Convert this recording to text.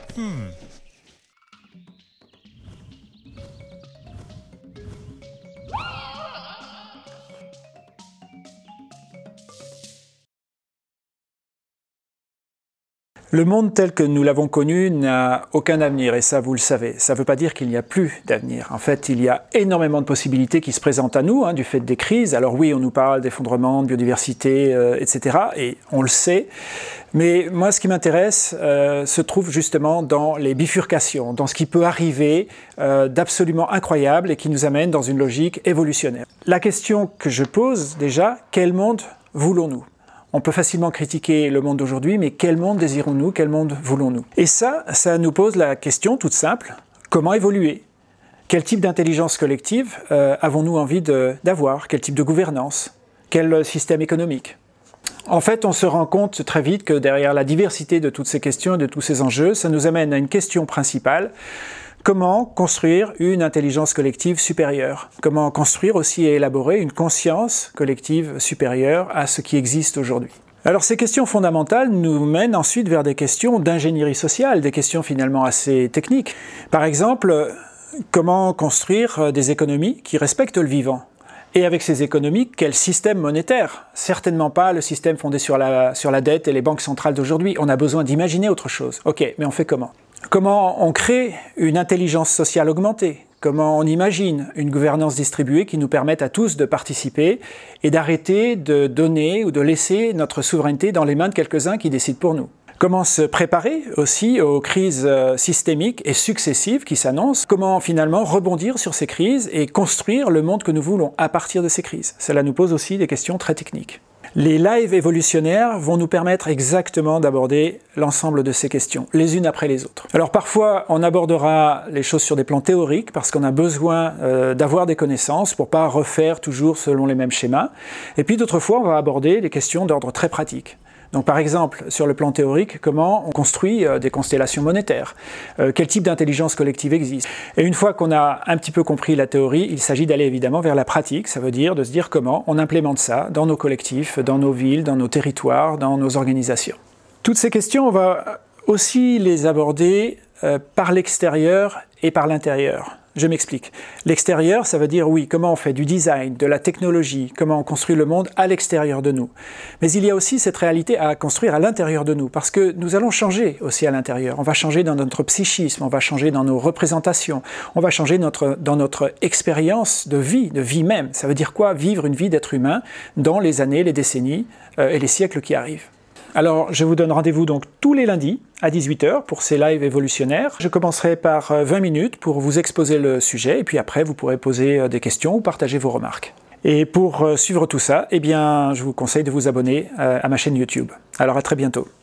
Le monde tel que nous l'avons connu n'a aucun avenir, et ça vous le savez. Ça ne veut pas dire qu'il n'y a plus d'avenir. En fait, il y a énormément de possibilités qui se présentent à nous, du fait des crises. Alors oui, on nous parle d'effondrement, de biodiversité, etc. Et on le sait. Mais moi, ce qui m'intéresse se trouve justement dans les bifurcations, dans ce qui peut arriver d'absolument incroyable et qui nous amène dans une logique évolutionnaire. La question que je pose déjà, quel monde voulons-nous ? On peut facilement critiquer le monde d'aujourd'hui, mais quel monde désirons-nous? Quel monde voulons-nous? Et ça nous pose la question toute simple, comment évoluer? Quel type d'intelligence collective avons-nous envie d'avoir? Quel type de gouvernance? Quel système économique? En fait, on se rend compte très vite que derrière la diversité de toutes ces questions et de tous ces enjeux, ça nous amène à une question principale. Comment construire une intelligence collective supérieure? Comment construire aussi et élaborer une conscience collective supérieure à ce qui existe aujourd'hui? Alors ces questions fondamentales nous mènent ensuite vers des questions d'ingénierie sociale, des questions finalement assez techniques. Par exemple, comment construire des économies qui respectent le vivant? Et avec ces économies, quel système monétaire? Certainement pas le système fondé sur la dette et les banques centrales d'aujourd'hui. On a besoin d'imaginer autre chose. Ok, mais on fait comment? Comment on crée une intelligence sociale augmentée? Comment on imagine une gouvernance distribuée qui nous permette à tous de participer et d'arrêter de donner ou de laisser notre souveraineté dans les mains de quelques-uns qui décident pour nous? Comment se préparer aussi aux crises systémiques et successives qui s'annoncent? Comment finalement rebondir sur ces crises et construire le monde que nous voulons à partir de ces crises? Cela nous pose aussi des questions très techniques. Les lives évolutionnaires vont nous permettre exactement d'aborder l'ensemble de ces questions, les unes après les autres. Alors parfois, on abordera les choses sur des plans théoriques parce qu'on a besoin d'avoir des connaissances pour pas refaire toujours selon les mêmes schémas. Et puis d'autres fois, on va aborder des questions d'ordre très pratique. Donc par exemple, sur le plan théorique, comment on construit des constellations monétaires? Quel type d'intelligence collective existe? Et une fois qu'on a un petit peu compris la théorie, il s'agit d'aller évidemment vers la pratique, ça veut dire de se dire comment on implémente ça dans nos collectifs, dans nos villes, dans nos territoires, dans nos organisations. Toutes ces questions, on va aussi les aborder par l'extérieur et par l'intérieur. Je m'explique. L'extérieur, ça veut dire, oui, comment on fait du design, de la technologie, comment on construit le monde à l'extérieur de nous. Mais il y a aussi cette réalité à construire à l'intérieur de nous, parce que nous allons changer aussi à l'intérieur. On va changer dans notre psychisme, on va changer dans nos représentations, on va changer dans notre expérience de vie même. Ça veut dire quoi? Vivre une vie d'être humain dans les années, les décennies et les siècles qui arrivent. Alors, je vous donne rendez-vous donc tous les lundis à 18 h pour ces lives évolutionnaires. Je commencerai par 20 minutes pour vous exposer le sujet et puis après vous pourrez poser des questions ou partager vos remarques. Et pour suivre tout ça, eh bien, je vous conseille de vous abonner à ma chaîne YouTube. Alors à très bientôt.